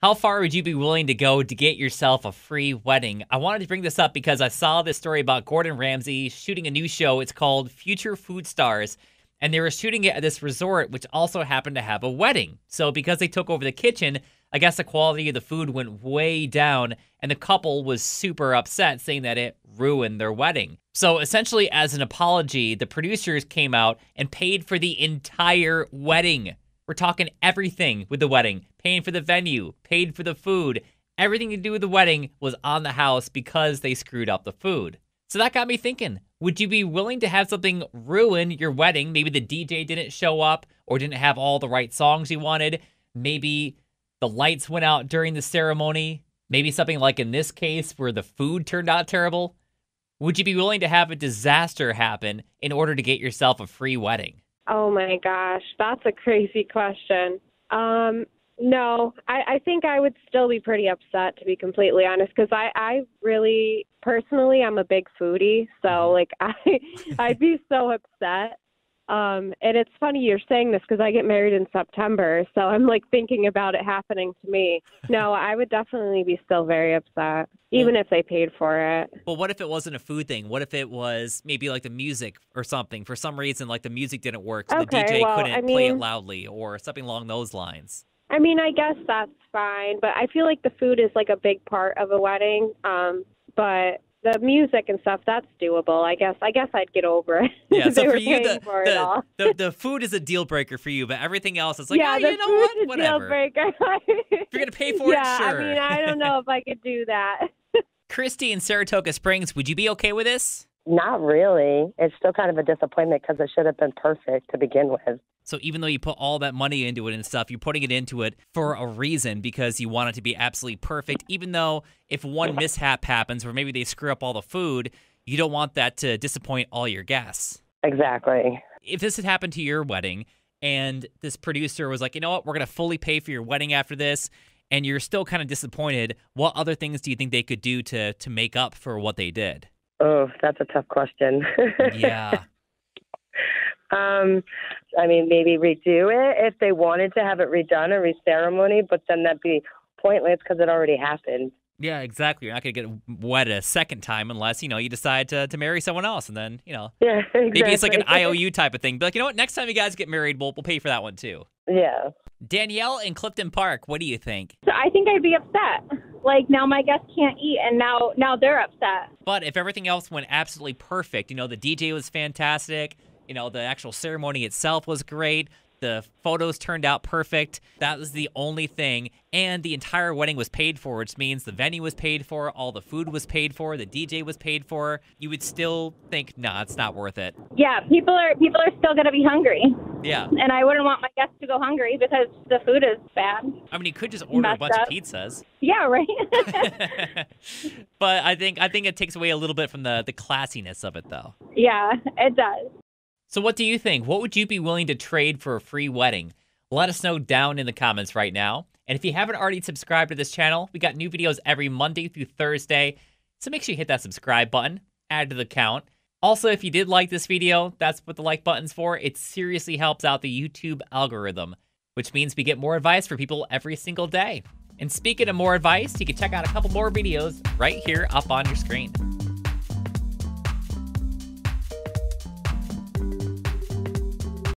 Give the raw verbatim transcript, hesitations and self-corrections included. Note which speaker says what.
Speaker 1: How far would you be willing to go to get yourself a free wedding? I wanted to bring this up because I saw this story about Gordon Ramsay shooting a new show. It's called Future Food Stars, and they were shooting it at this resort, which also happened to have a wedding. So because they took over the kitchen, I guess the quality of the food went way down, and the couple was super upset, saying that it ruined their wedding. So essentially, as an apology, the producers came out and paid for the entire wedding. We're talking everything with the wedding, paying for the venue, paid for the food. Everything to do with the wedding was on the house because they screwed up the food. So that got me thinking, would you be willing to have something ruin your wedding? Maybe the D J didn't show up or didn't have all the right songs you wanted. Maybe the lights went out during the ceremony. Maybe something like in this case where the food turned out terrible. Would you be willing to have a disaster happen in order to get yourself a free wedding?
Speaker 2: Oh my gosh, that's a crazy question. Um, no, I, I think I would still be pretty upset, to be completely honest, because I, I really, personally, I'm a big foodie, so like I, I'd be so upset. Um, and it's funny you're saying this because I get married in September, so I'm like thinking about it happening to me. No, I would definitely be still very upset, even well, if they paid for it.
Speaker 1: Well, what if it wasn't a food thing? What if it was maybe like the music or something? For some reason, like the music didn't work, so
Speaker 2: okay,
Speaker 1: the D J
Speaker 2: well,
Speaker 1: couldn't
Speaker 2: I mean,
Speaker 1: play it loudly or something along those lines.
Speaker 2: I mean, I guess that's fine, but I feel like the food is like a big part of a wedding. Um, but the music and stuff, that's doable. I guess I guess I'd get over it.
Speaker 1: Yeah, so
Speaker 2: they
Speaker 1: for
Speaker 2: were
Speaker 1: you, the,
Speaker 2: for
Speaker 1: the, the, the food is a deal breaker for you, but everything else is like,
Speaker 2: yeah,
Speaker 1: oh,
Speaker 2: the
Speaker 1: you know
Speaker 2: food's
Speaker 1: what?
Speaker 2: a
Speaker 1: Whatever.
Speaker 2: deal breaker.
Speaker 1: If you're going to pay for
Speaker 2: yeah,
Speaker 1: it, sure.
Speaker 2: I mean, I don't know if I could do that.
Speaker 1: Christy in Saratoga Springs, would you be okay with this?
Speaker 3: Not really. It's still kind of a disappointment because it should have been perfect to begin with.
Speaker 1: So even though you put all that money into it and stuff, you're putting it into it for a reason because you want it to be absolutely perfect, even though if one mishap happens or maybe they screw up all the food, you don't want that to disappoint all your guests.
Speaker 3: Exactly.
Speaker 1: If this had happened to your wedding and this producer was like, you know what, we're going to fully pay for your wedding after this, and you're still kind of disappointed, what other things do you think they could do to to make up for what they did?
Speaker 3: Oh, that's a tough question.
Speaker 1: Yeah.
Speaker 3: um, I mean, maybe redo it if they wanted to have it redone, a re-ceremony, but then that'd be pointless because it already happened.
Speaker 1: Yeah, exactly. You're not going to get wed a second time unless, you know, you decide to, to marry someone else. And then, you know,
Speaker 3: yeah, exactly.
Speaker 1: Maybe it's like an I O U type of thing. Be like, you know what? Next time you guys get married, we'll, we'll pay for that one too.
Speaker 3: Yeah.
Speaker 1: Danielle in Clifton Park, what do you think?
Speaker 4: So I think I'd be upset. Like, now my guests can't eat, and now now they're upset.
Speaker 1: But if everything else went absolutely perfect, you know, the D J was fantastic, you know, the actual ceremony itself was great, the photos turned out perfect, that was the only thing, and the entire wedding was paid for, which means the venue was paid for, all the food was paid for, the D J was paid for, you would still think, nah, it's not worth it.
Speaker 4: Yeah, people are people are still going to be hungry.
Speaker 1: Yeah.
Speaker 4: And I wouldn't want my guests to go hungry because the food is bad.
Speaker 1: I mean, you could just order a bunch
Speaker 4: up.
Speaker 1: of pizzas.
Speaker 4: Yeah, right.
Speaker 1: But I think I think it takes away a little bit from the, the classiness of it, though.
Speaker 4: Yeah, it does.
Speaker 1: So what do you think? What would you be willing to trade for a free wedding? Let us know down in the comments right now. And if you haven't already subscribed to this channel, we got new videos every Monday through Thursday. So make sure you hit that subscribe button, add to the count. Also, if you did like this video, that's what the like button's for. It seriously helps out the YouTube algorithm, which means we get more advice for people every single day. And speaking of more advice, you can check out a couple more videos right here up on your screen.